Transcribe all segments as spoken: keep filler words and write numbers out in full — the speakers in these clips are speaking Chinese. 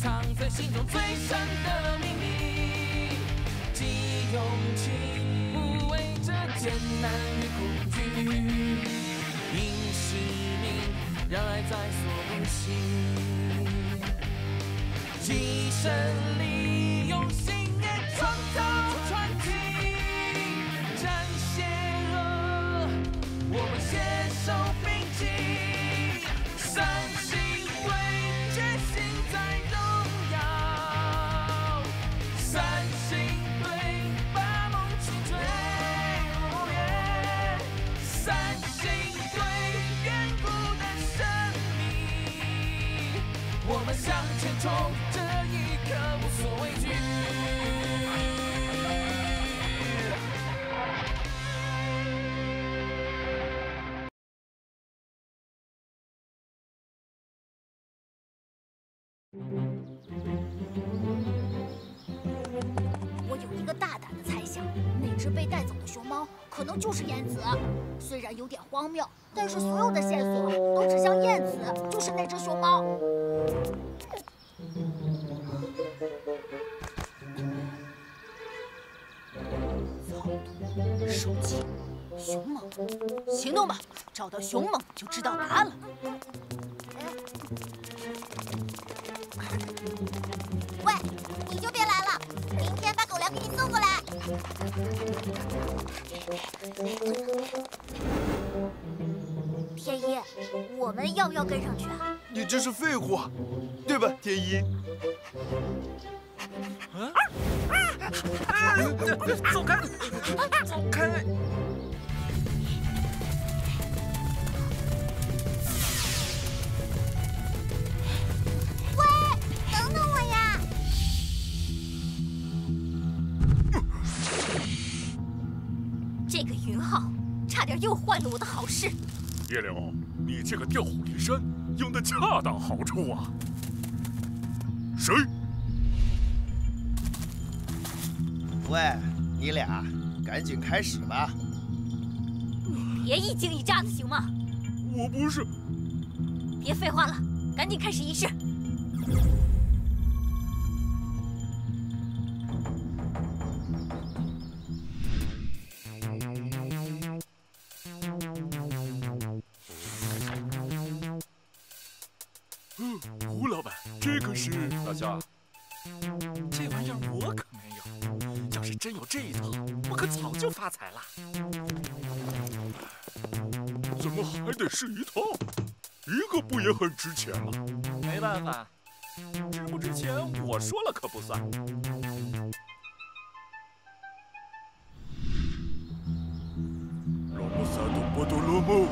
藏在心中最深的秘密。记忆勇气，不畏这艰难与恐惧，因使命让爱在所不惜。记忆胜利，用信念创造传奇，战邪恶，我们携手并进，三星队决心在荣耀，三星队把梦去追，三星队远古的生命，我们向前冲，这一刻无所畏惧。 我有一个大胆的猜想，那只被带走的熊猫可能就是燕子。虽然有点荒谬，但是所有的线索都指向燕子就是那只熊猫。草图、手机、熊猫，行动吧！找到熊猫就知道答案了。喂，你就别来了，明天把狗粮给你送过来。天一，我们要不要跟上去啊？ 你这是废话，对吧，天一？ 啊！啊！走开！走开！ 喂，等等我呀！这个云浩差点又坏了我的好事。 叶柳，你这个调虎离山用的恰当好处啊！谁？ 喂，你俩赶紧开始吧！ 你别一惊一乍的行吗？ 我不是。 别废话了，赶紧开始仪式。 嗯，胡老板，这个是老肖，这玩意儿我可没有。要是真有这一套，我可早就发财了。 怎么还得是一套？一个不也很值钱吗？ 没办法，值不值钱我说了可不算。 罗姆萨多波多罗姆。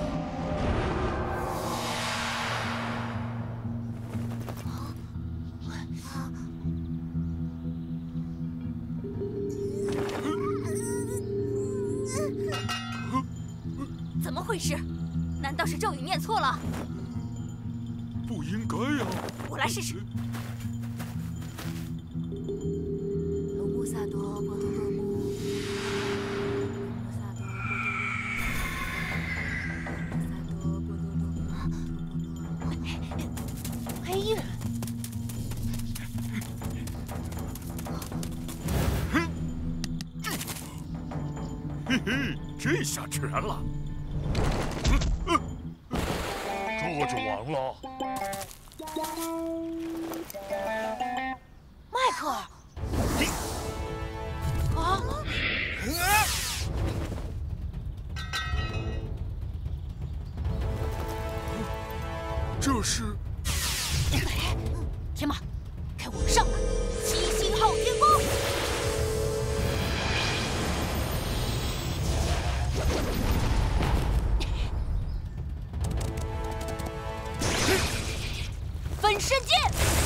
怎么回事？难道是咒语念错了？ 不应该呀！ 我来试试。罗姆萨多波多罗姆，罗姆萨多波多罗姆，黑人。 嘿嘿，这下全了。这就完了。 迈克尔，啊！ 这是天马，看我们上吧！七星号天宫。分身剑！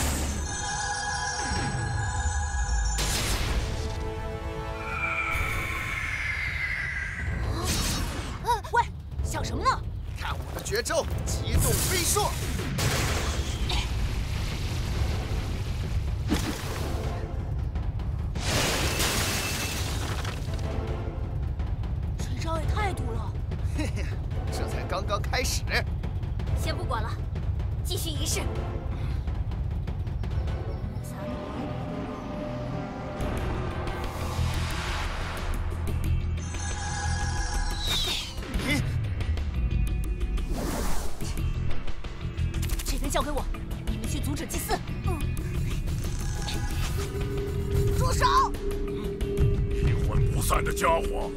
喂，想什么呢？ 看我的绝招，机动飞硕！ 这招也太毒了！ 嘿嘿，这才刚刚开始。 先不管了，继续仪式。 住手！ 阴魂不散的家伙！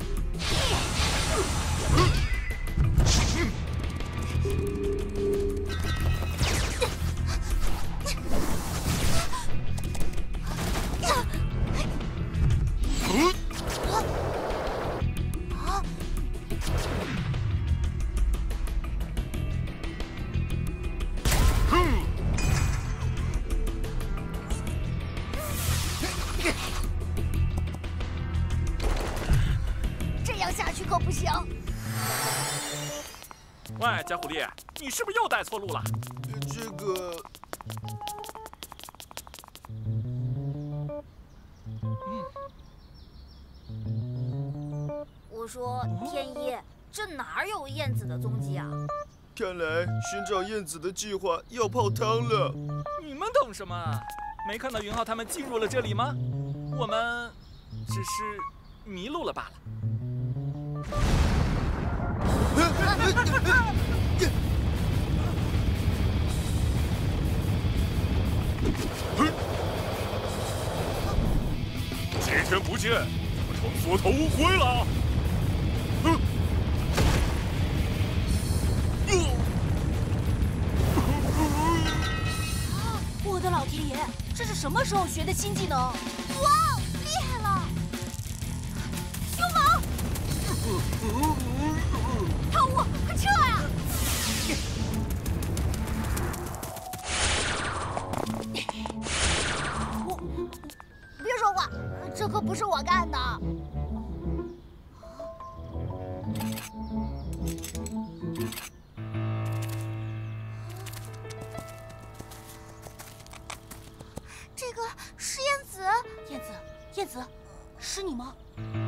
这样下去可不行。 喂，假虎力，你是不是又带错路了？ 这个， 我说天一，这哪儿有燕子的踪迹啊？ 看来寻找燕子的计划要泡汤了。 你们懂什么？没看到云浩他们进入了这里吗？我们只是迷路了罢了。 几天不见，怎么成缩头乌龟了？哼！ 我的老天爷，这是什么时候学的新技能？ 哇，厉害了！凶猛！套雾，快撤呀！我别说话，这可不是我干的。这个是燕子。 燕子，燕子，是你吗？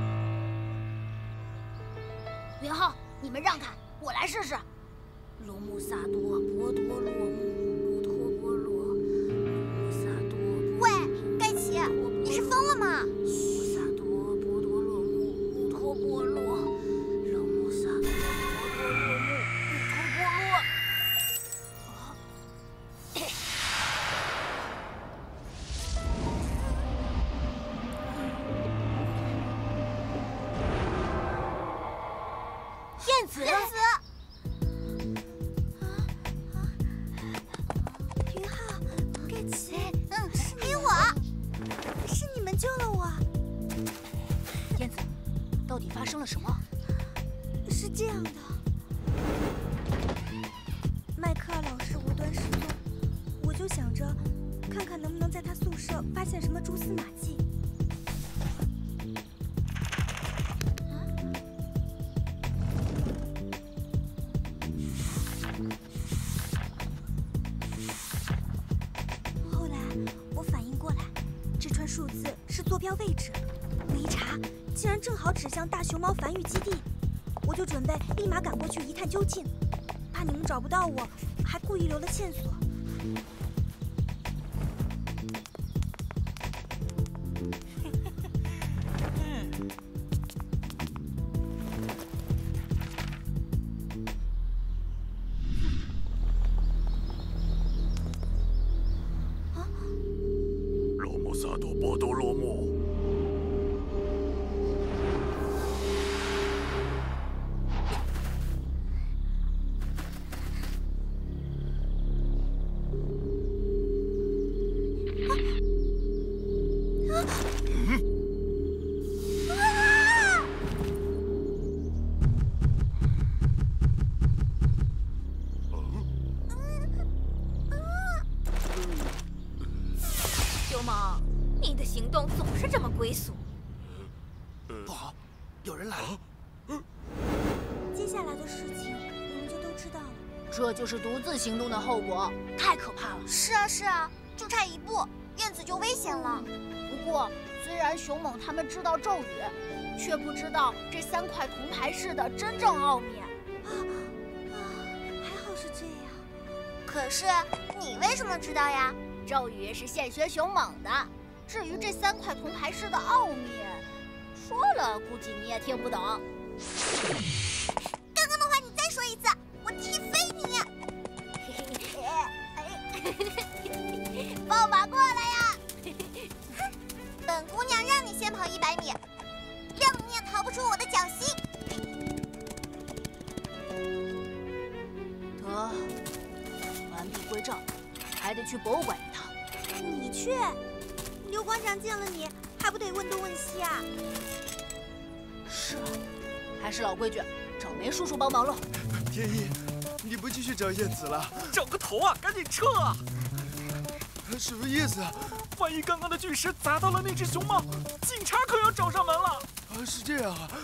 云浩，你们让开，我来试试。罗穆萨多波多洛穆乌托波罗，罗穆萨多。喂，盖奇，你是疯了吗？罗穆萨多波多洛穆乌托波罗，罗穆萨多波多洛穆乌托波罗。 燕子， 燕子。 云浩，盖奇， 嗯， 还有我，是你们救了我。 燕子，到底发生了什么？ 是这样的，迈克尔老师无端失踪，我就想着看看能不能在他宿舍发现什么蛛丝马迹。后来我反应过来，这串数字是坐标位置，我一查，竟然正好指向大熊猫繁育基地。我就准备立马赶过去一探究竟，怕你们找不到我，还故意留了线索。 罗穆萨多波多洛穆。 熊猫，你的行动总是这么龟速。 不好，有人来了。 接下来的事情你们就都知道了。 这就是独自行动的后果，太可怕了。 是啊是啊，就差一步，燕子就危险了。不过，虽然熊猛他们知道咒语，却不知道这三块铜牌式的真正奥秘。 啊啊，还好是这样。 可是你为什么知道呀？咒语是现学熊猛的，至于这三块铜牌式的奥秘，说了估计你也听不懂。刚刚的话你再说一次，我踢飞你！抱马过来呀！本姑娘先跑一百米，让你也逃不出我的掌心。 得，完璧归赵，还得去博物馆一趟。 你去？刘馆长见了你，还不得问东问西啊？ 是啊，还是老规矩，找梅叔叔帮忙喽。 天一，你不继续找燕子了？ 找个头啊！赶紧撤啊！ 什么意思啊？ 万一刚刚的巨石砸到了那只熊猫，警察可要找上门了。 啊，是这样啊。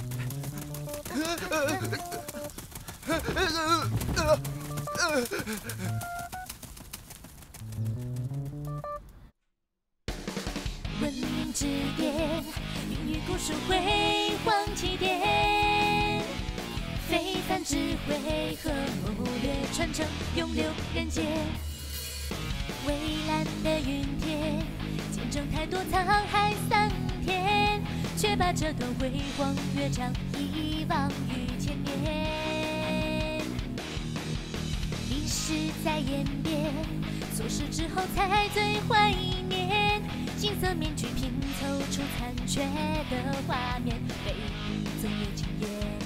文明之巅，孕育古树辉煌起点，非凡智慧和谋略传承，永留人间。蔚蓝的云天，见证太多沧海桑田，却把这段辉煌乐章遗忘于千年。历史在演变，错失之后才最怀念。金色面具拼凑出残缺的画面，被总有惊艳。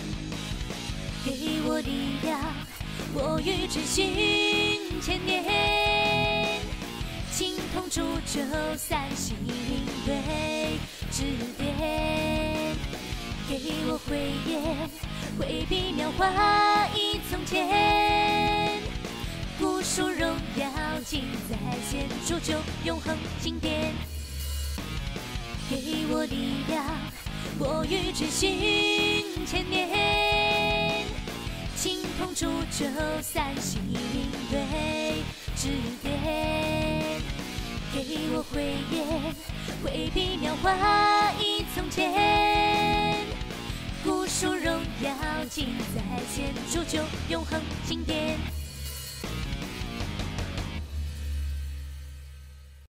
给我力量，我欲追寻千年。青铜铸就三星领队指点，给我慧眼，挥笔描画忆从前。古树荣耀尽在线，铸就永恒经典。给我力量，我欲追寻千年。青铜铸就三星领队指点，给我慧眼，挥笔描画忆从前。古树荣耀尽在线，铸就永恒经典。